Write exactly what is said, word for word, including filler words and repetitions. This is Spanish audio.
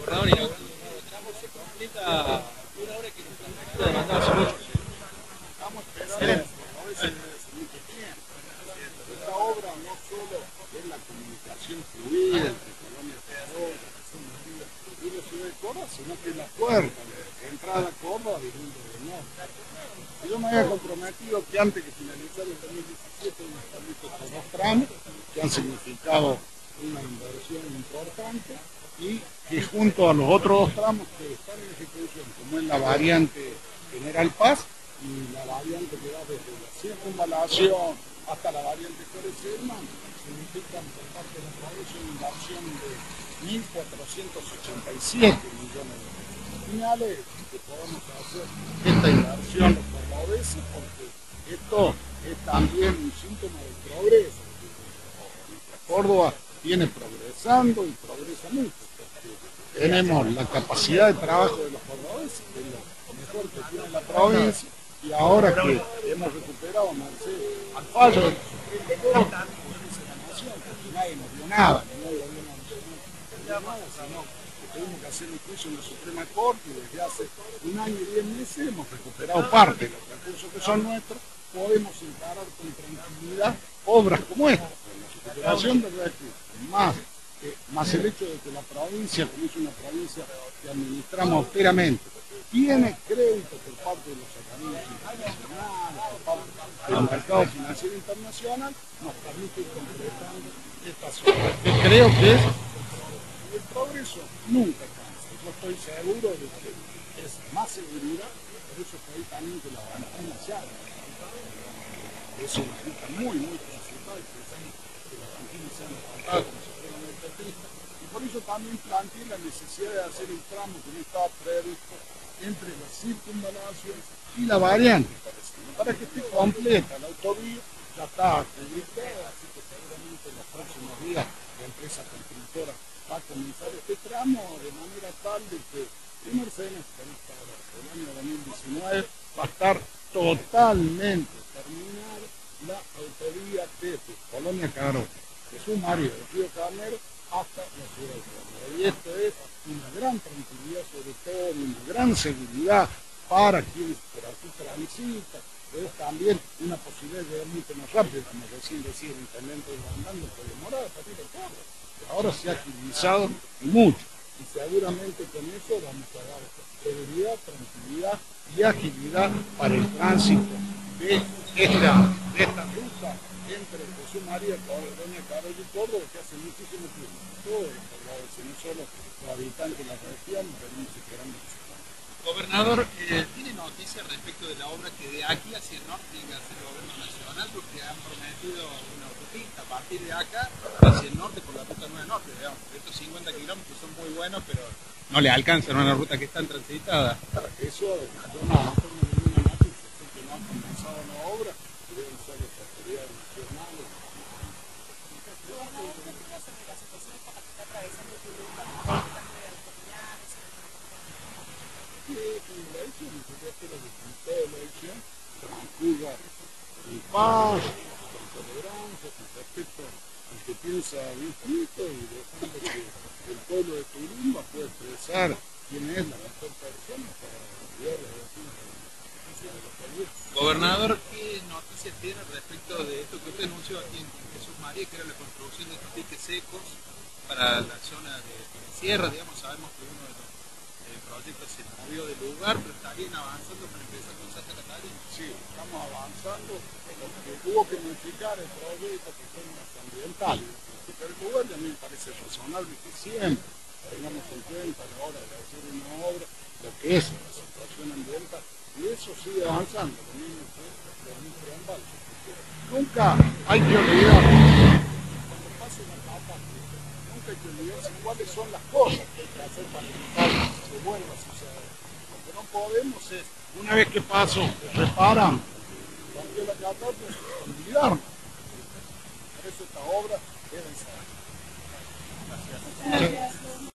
Gobernador, inaugurando un nuevo tramo, se completa una hora que se demandaba hace mucho. Estamos esperando, a veces hace mucho tiempo. Esta obra no solo es la comunicación fluida entre Colonia Pedro, y la ciudad de Córdoba, sino que es la puerta de entrada a Córdoba y mundo del norte. Yo me había comprometido que antes que finalizara el dos mil diecisiete iba a estar listo estos dos tramos, que han significado una inversión importante, y que junto a los otros dos tramos que están en ejecución, como es la variante General Paz y la variante que va desde la circunvalación hasta la variante Flores Selman, significan por parte de la provincia una inversión de mil cuatrocientos ochenta y siete millones de pesos. Señales que podemos hacer esta inversión los cordobeses, porque esto es también un síntoma del progreso. Córdoba viene progresando y progresa mucho. Tenemos la capacidad de trabajo de los cordobeses, que es lo mejor que tiene la provincia, y ahora que hemos recuperado, Mercedes, al fallo de la Suprema Corte, de la Nación, porque nadie nos dio nada, ni nadie dio nada, sino que tuvimos que hacer un juicio en la Suprema Corte, y desde hace un año y diez meses hemos recuperado parte de los recursos que son nuestros, podemos encarar con tranquilidad obras como esta, la recuperación de recursos, más Eh, más el hecho de que la provincia, como es una provincia que administramos austeramente, tiene crédito por parte de los organismos internacionales, por parte del mercado financiero internacional, nos permite ir completando estas obras, que creo que es el progreso nunca cansa. Yo estoy seguro de que es más seguridad, por eso es que ahí también que la Argentina se haga. Es una ruta muy, muy transitable, que la Argentina sea una como y por eso también planteé la necesidad de hacer el tramo que no estaba previsto entre la circunvalación y la variante, para que esté completa la autovía. Ya está acreditada, así que seguramente en los próximos días la empresa constructora va a comenzar este tramo de manera tal de que el Mercedes el año dos mil diecinueve va a estar totalmente terminada la autovía desde Colonia Cabrón, Jesús María del Río Carnero hasta la ciudad de Córdoba. Y esto es una gran tranquilidad, sobre todo una gran seguridad para quienes por aquí transitan, pero es también una posibilidad de ir mucho más rápido, como recién decía el intendente de Bandando, que demoraba para ir a Córdoba. Ahora se ha agilizado mucho, y seguramente con eso vamos a dar seguridad, tranquilidad y agilidad para el tránsito de esta, de esta ruta entre Jesús María, Colonia Cabrón y Córdoba, que hace muchísimo tiempo. Todos los cordobeses, no solo los habitantes de la región, venimos esperando que se haga. Gobernador, eh, ¿tiene noticias respecto de la obra que de aquí hacia el norte tiene que hacer el gobierno nacional? Porque han prometido una autopista a partir de acá hacia el norte por la ruta nueve norte, digamos. Estos cincuenta kilómetros son muy buenos, pero no le alcanzan a una ruta que es tan transitada. Eso, yo no, no tengo ninguna noticia, sé que no han comenzado la obra, que deben ser las autoridades nacionales. Transcurra en paz, con tolerancia, con respeto al que piensa distinto, y dejando que el pueblo de Turimba pueda expresar quién es la mejor persona para ayudar a los vecinos de los países. Gobernador, ¿qué noticias tiene respecto de esto que usted anunció aquí en Jesús María, que era la construcción de estos diques secos para la zona de, de Sierra? Digamos, sabemos que uno de los eh, proyectos se movió del lugar, pero estarían avanzando para empezar con Santa Catarina. Sí, estamos avanzando, porque hubo que modificar el proyecto por temas ambientales. Pero el lugar ya me parece razonable que siempre tengamos en cuenta a la hora de hacer una obra lo que es la situación ambiental, y eso sigue avanzando, lo mismo que los microembalses. Nunca hay que olvidar, cuando pase una catástrofe, nunca hay que olvidarse cuáles son las cosas que hay que hacer para evitar que vuelva a suceder. Lo que no podemos es, una vez que pasó, reparan, cuando la catástrofe, olvidarnos. Por eso esta obra debe ser. Gracias.